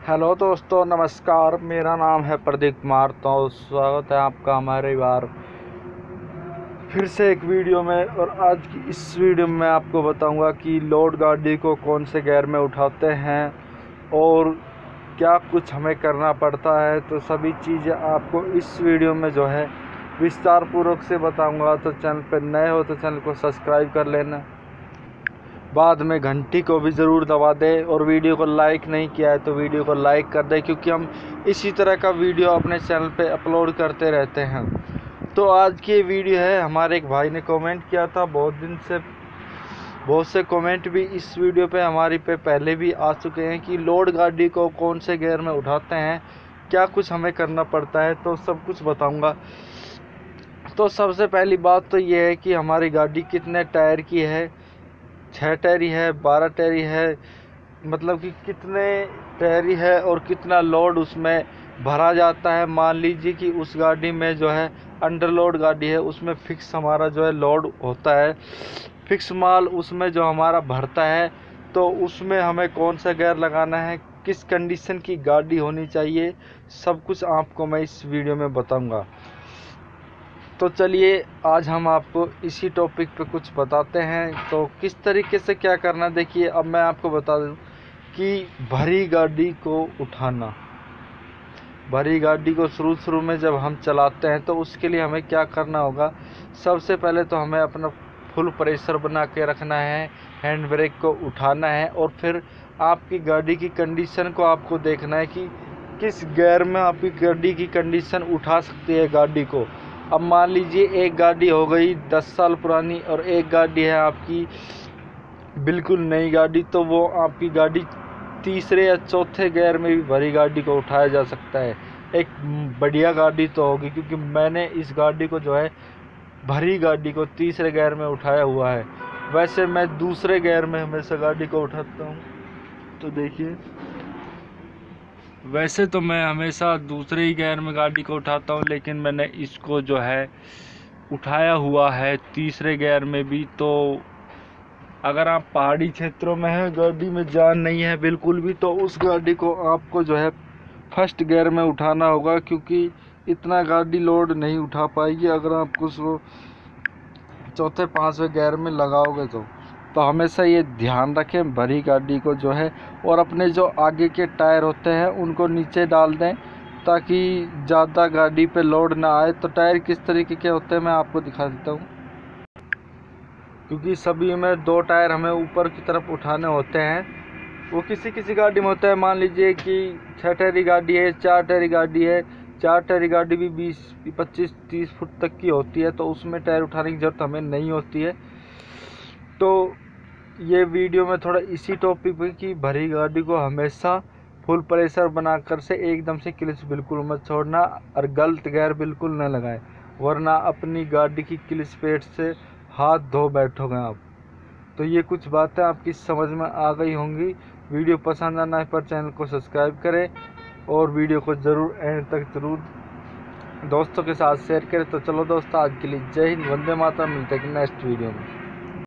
Hello दोस्तों, नमस्कार। मेरा नाम है प्रदीप कुमार। तो स्वागत है आपका हमारे बार फिर से एक वीडियो में। और आज की इस वीडियो में आपको बताऊंगा कि लोड गाड़ी को कौन से गियर में उठाते हैं और क्या कुछ हमें करना पड़ता है। तो सभी चीज़ें आपको इस वीडियो में जो है विस्तार पूर्वक से बताऊंगा। तो चैनल पर नए हो तो चैनल को सब्सक्राइब कर लेना, बाद में घंटी को भी ज़रूर दबा दें, और वीडियो को लाइक नहीं किया है तो वीडियो को लाइक कर दें, क्योंकि हम इसी तरह का वीडियो अपने चैनल पे अपलोड करते रहते हैं। तो आज की वीडियो है, हमारे एक भाई ने कमेंट किया था। बहुत से कमेंट भी इस वीडियो पे हमारी पे पहले भी आ चुके हैं कि लोड गाड़ी को कौन से गियर में उठाते हैं, क्या कुछ हमें करना पड़ता है। तो सब कुछ बताऊँगा। तो सबसे पहली बात तो ये है कि हमारी गाड़ी कितने टायर की है, 6 टायरी है, 12 टायरी है, मतलब कि कितने टायरी है और कितना लोड उसमें भरा जाता है। मान लीजिए कि उस गाड़ी में जो है अंडरलोड गाड़ी है, उसमें फिक्स हमारा जो है लोड होता है, फिक्स माल उसमें जो हमारा भरता है। तो उसमें हमें कौन सा गियर लगाना है, किस कंडीशन की गाड़ी होनी चाहिए, सब कुछ आपको मैं इस वीडियो में बताऊंगा। तो चलिए आज हम आपको इसी टॉपिक पे कुछ बताते हैं। तो किस तरीके से क्या करना, देखिए अब मैं आपको बता दूं कि भरी गाड़ी को उठाना, भरी गाड़ी को शुरू में जब हम चलाते हैं तो उसके लिए हमें क्या करना होगा। सबसे पहले तो हमें अपना फुल प्रेशर बना के रखना है, हैंड ब्रेक को उठाना है, और फिर आपकी गाड़ी की कंडीशन को आपको देखना है कि किस गियर में आपकी गाड़ी की कंडीशन उठा सकती है गाड़ी को। अब मान लीजिए एक गाड़ी हो गई 10 साल पुरानी और एक गाड़ी है आपकी बिल्कुल नई गाड़ी, तो वो आपकी गाड़ी तीसरे या चौथे गियर में भी भरी गाड़ी को उठाया जा सकता है। एक बढ़िया गाड़ी तो होगी, क्योंकि मैंने इस गाड़ी को जो है भरी गाड़ी को तीसरे गियर में उठाया हुआ है। वैसे मैं दूसरे गियर में हमेशा गाड़ी को उठाता हूँ। तो देखिए, वैसे तो मैं हमेशा दूसरे ही गियर में गाड़ी को उठाता हूँ, लेकिन मैंने इसको जो है उठाया हुआ है तीसरे गियर में भी। तो अगर आप पहाड़ी क्षेत्रों में हैं, गाड़ी में जान नहीं है बिल्कुल भी, तो उस गाड़ी को आपको जो है फर्स्ट गियर में उठाना होगा, क्योंकि इतना गाड़ी लोड नहीं उठा पाएगी अगर आप उसको चौथे पाँचवें गियर में लगाओगे। तो हमेशा ये ध्यान रखें भरी गाड़ी को जो है, और अपने जो आगे के टायर होते हैं उनको नीचे डाल दें ताकि ज़्यादा गाड़ी पे लोड ना आए। तो टायर किस तरीके के होते हैं मैं आपको दिखा देता हूँ, क्योंकि सभी में 2 टायर हमें ऊपर की तरफ उठाने होते हैं। वो किसी किसी गाड़ी में होता है, मान लीजिए कि 6 टायरी गाड़ी है, 4 टायरी गाड़ी है। 4 टायरी गाड़ी भी 20-25-30 फुट तक की होती है, तो उसमें टायर उठाने की ज़रूरत हमें नहीं होती है। तो ये वीडियो में थोड़ा इसी टॉपिक पे कि भरी गाड़ी को हमेशा फुल प्रेशर बनाकर से एकदम से क्लच बिल्कुल मत छोड़ना, और गलत गियर बिल्कुल न लगाएं, वरना अपनी गाड़ी की क्लच पेट से हाथ धो बैठोगे आप। तो ये कुछ बातें आपकी समझ में आ गई होंगी। वीडियो पसंद आना पर चैनल को सब्सक्राइब करें, और वीडियो को ज़रूर एंड तक ज़रूर दोस्तों के साथ शेयर करें। तो चलो दोस्तों, आज के लिए जय हिंद, वंदे मातरम। मिलते हैं नेक्स्ट वीडियो में।